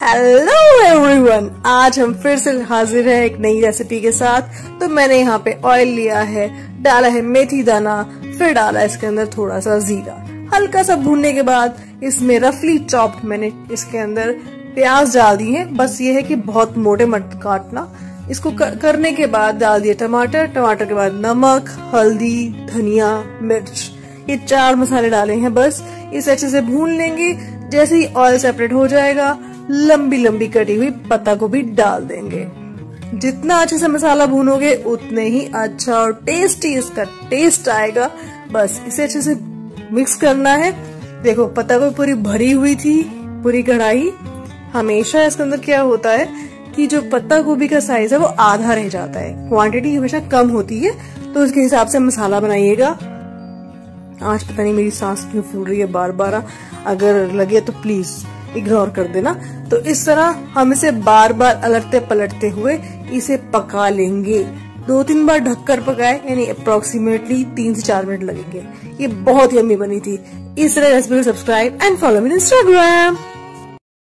Hello everyone, आज हम फिर से हाजिर हैं एक नई रेसिपी के साथ। तो मैंने यहाँ पे ऑयल लिया है, डाला है मेथी दाना, फिर डाला इसके अंदर थोड़ा सा जीरा। हल्का सा भूनने के बाद इसमें रफली चॉप्ड मैंने इसके अंदर प्याज डाल दी है। बस ये है कि बहुत मोटे मत काटना। इसको करने के बाद डाल दिए टमाटर, टमाटर के बाद नमक, हल्दी, धनिया, मिर्च, ये 4 मसाले डाले हैं। बस इसे अच्छे से भून लेंगे। जैसे ही ऑयल सेपरेट हो जाएगा, लंबी लंबी कटी हुई पत्ता गोभी डाल देंगे। जितना अच्छे से मसाला भूनोगे उतने ही अच्छा और टेस्टी इसका टेस्ट आएगा। बस इसे अच्छे से मिक्स करना है। देखो पत्ता गोभी पूरी भरी हुई थी, पूरी कढ़ाई। हमेशा इसके अंदर क्या होता है कि जो पत्ता गोभी का साइज है वो आधा रह जाता है, क्वांटिटी हमेशा कम होती है, तो उसके हिसाब से मसाला बनाइएगा। आज पता नहीं मेरी सांस क्यों फूल रही है बार बार, अगर लगे तो प्लीज इग्नोर कर देना। तो इस तरह हम इसे बार बार अलटते पलटते हुए इसे पका लेंगे। 2-3 बार ढककर पकाए, यानी अप्रोक्सीमेटली 3 से 4 मिनट लगेंगे। ये बहुत यम्मी बनी थी। इस तरह रेसिपी को subscribe and follow me on Instagram.